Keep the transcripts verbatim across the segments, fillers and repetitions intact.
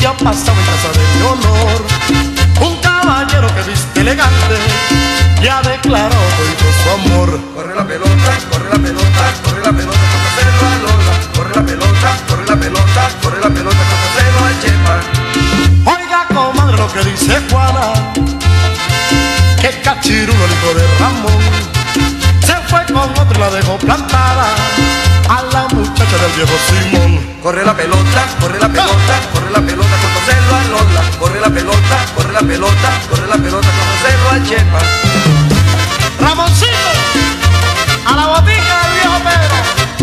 ha pasado en casa de mi honor un caballero que viste elegante y ha declarado todo su amor. Corre la pelota, corre la pelota, corre la pelota, conocelo a Lola. Corre la pelota, corre la pelota, corre la pelota, conocelo a Chepa. Oiga, comadre, lo que dice Juana, que Cachirulo, el hijo de Ramón, se fue con otro y la dejó plantada a la muchacha del viejo Simón. Corre la pelota, corre la pelota, corre la pelota, conocelo a Lola. Corre la pelota, corre la pelota, corre la pelota, conocelo a Chepa. Ramoncito, a la botica del viejo Pedro.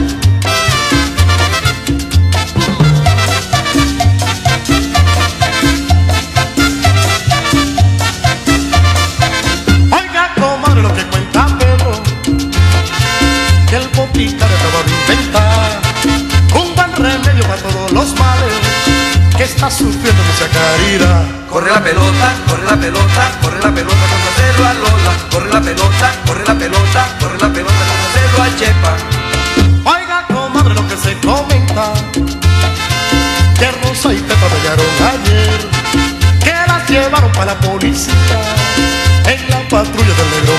Oiga, comadre, lo que cuenta Pedro, que el boticario acaba de inventar un buen remedio para todos los males que está sufriendo mucha caridad. Corre la pelota, corre la pelota, corre la pelota, conocelo a Lola. Corre la pelota, corre la pelota, corre la pelota, conocelo a Chepa. Oiga, comadre, lo que se comenta, que Rosa y Pepa llegaron ayer, que las llevaron para la policía en la patrulla del negro